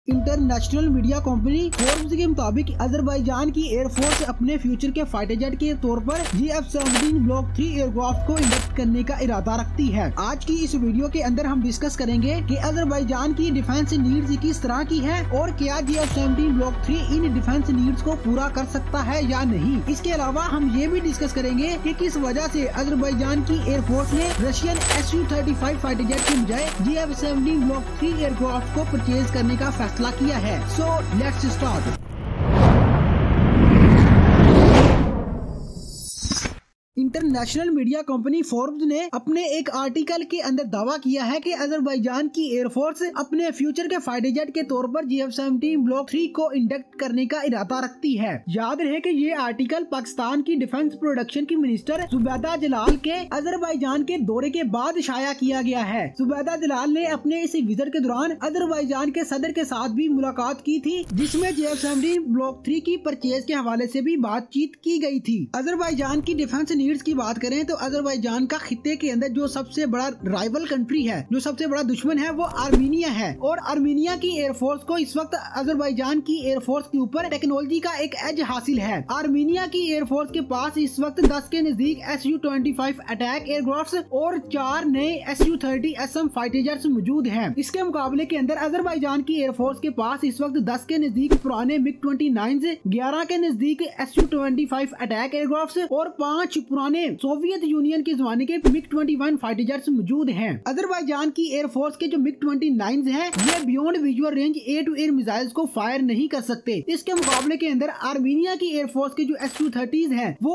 International media company Forbes के मुताबिक Azerbaijan की एयरफोर्स अपने फ्यूचर के फाइटर जेट के तौर पर GF-17 ब्लॉक 3 एयरक्राफ्ट को इंडक्ट करने का इरादा रखती है। आज की इस वीडियो के अंदर हम डिस्कस करेंगे कि अजरबैजान की डिफेंस नीड्स किस तरह की है और क्या GF-17 block 3 in defence needs को पूरा कर सकता है या नहीं। इसके अलावा हम ये भी डिस्कस करेंगे कि किस वजह से अजरबैजान की एयरफोर्स ने रशियन Su-35 फाइटर जेट के बजाय GF-17 ब्लॉक 3 एयरक्राफ्ट को परचेज करने का फैसला किया है। So let's start. International media company Forbes ने अपने एक आर्टिकल के अंदर दावा किया है कि अजरबैजान की एयरफोर्स अपने फ्यूचर के फाइटर जेट के तौर पर GF-17 ब्लॉक 3 को इंडक्ट करने का इरादा रखती है। याद रहे कि ये आर्टिकल पाकिस्तान की डिफेंस प्रोडक्शन की मिनिस्टर जुबैदा जलाल के अजरबैजान के दौरे के बाद शाया किया गया है। जुबैदा जलाल ने अपने इस विजिट के दौरान अजरबैजान के सदर के साथ भी मुलाकात की थी, जिसमें GF-17 ब्लॉक 3 की परचेज के हवाले से भी बातचीत की गई थी। अजरबैजान की डिफेंस नीड्स की बात करें तो अजरबैजान का खित्ते के अंदर जो सबसे बड़ा राइवल कंट्री है, जो सबसे बड़ा दुश्मन है, वो आर्मीनिया है। और आर्मीनिया की एयरफोर्स को इस वक्त अजरबैजान की एयरफोर्स के ऊपर टेक्नोलॉजी का एक एज हासिल है। आर्मीनिया की एयरफोर्स के पास इस वक्त 10 के नजदीक Su-25 अटैक एयरक्राफ्ट और 4 नए Su-30 SM फाइटर जेट्स मौजूद हैं। इसके मुकाबले के अंदर अजरबैजान की एयरफोर्स के पास इस वक्त 10 के नजदीक पुराने MiG-29, 11 के नजदीक Su-25 अटैक एयरक्राफ्ट और 5 पुराने सोवियत यूनियन के जमाने के MiG-21 फाइटर जेट्स मौजूद हैं। अजरबैजान की एयरफोर्स के जो MiG-29 हैं, ये beyond visual range air to air missiles को फायर नहीं कर सकते। इसके मुकाबले के अंदर आर्मीनिया की एयरफोर्स के जो Su-30 हैं, वो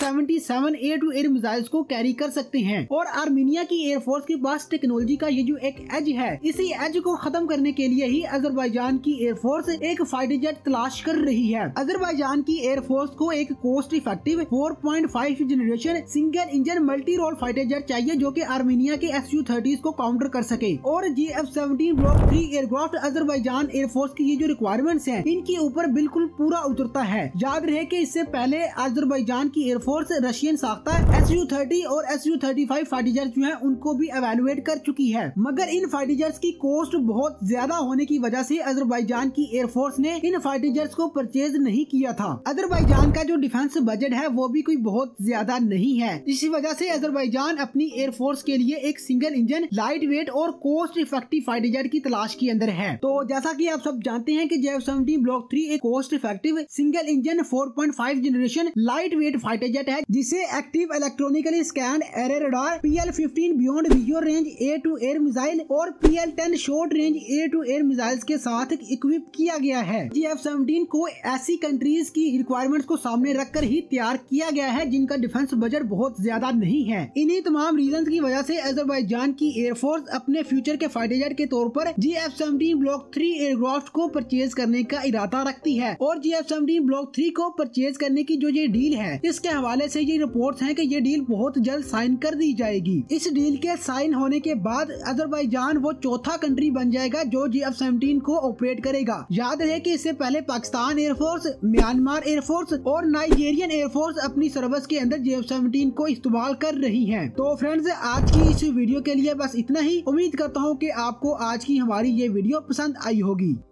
R-77 air to air missiles को कैरी कर सकते हैं। और आर्मीनिया की एयरफोर्स के पास टेक्नोलॉजी का ये जो एक एज है, इसी एज को खत्म करने के लिए ही अजरबैजान की एयरफोर्स एक फाइटर जेट तलाश कर रही है। अजरबैजान की एयरफोर्स को एक cost effective 4.5 generation single engine multi role fighter jet चाहिए, जो कि आर्मीनिया के Su-30 को काउंटर कर सके। और GF-17 block 3 aircraft Azerbaijan air force की ये जो रिक्वायरमेंट्स हैं, इनके ऊपर बिल्कुल पूरा उतरता है। याद रहे कि इससे पहले अजरबैजान की एयरफोर्स रशियन साख्ता Su-30 और Su-35 फाइटर जेट जो है उनको भी एवेलुएट कर चुकी है, मगर इन फाइटर जेट्स की कॉस्ट बहुत ज्यादा होने की वजह से अजरबैजान की एयरफोर्स ने इन फाइटर जेट्स को परचेज नहीं किया था। अजरबैजान का जो डिफेंस बजट है वो भी कोई बहुत ज्यादा नहीं है। इसी वजह से अजरबैजान अपनी एयरफोर्स के लिए एक सिंगल इंजन लाइट वेट और कॉस्ट इफेक्टिव फाइटर जेट की तलाश के अंदर है। तो जैसा कि आप सब जानते हैं कि GF-17 ब्लॉक 3 एक cost effective single engine 4.5 generation light weight fighter jet है, जिसे active electronically scan array radar, PL-15 beyond visual range air to air missile और PL-10 short range air to air missiles के साथ equip किया गया है। GF-17 को ऐसी कंट्रीज की रिक्वायरमेंट्स को सामने रखकर ही तैयार किया गया है जिनका डिफेंस बजट बहुत ज्यादा नहीं है। इन्हीं तमाम रीजंस की वजह से अजरबैजान की एयरफोर्स अपने फ्यूचर के फाइटर जेट के तौर पर GF-17 ब्लॉक 3 एयरक्राफ्ट को परचेज करने का इरादा रखती है। और GF-17 ब्लॉक 3 को परचेज करने की जो ये डील है, इसके हवाले से ये रिपोर्ट्स हैं कि ये डील बहुत जल्द साइन कर दी जाएगी। इस डील के साइन होने के बाद अजरबैजान वो चौथा कंट्री बन जाएगा जो GF-17 को ऑपरेट करेगा। याद रहे कि इससे पहले पाकिस्तान एयरफोर्स, म्यांमार एयरफोर्स और नाइजीरियन एयरफोर्स अपनी सर्विस के अंदर GF-17 को इस्तेमाल कर रही हैं। तो फ्रेंड्स, आज की इस वीडियो के लिए बस इतना ही। उम्मीद करता हूँ कि आपको आज की हमारी ये वीडियो पसंद आई होगी।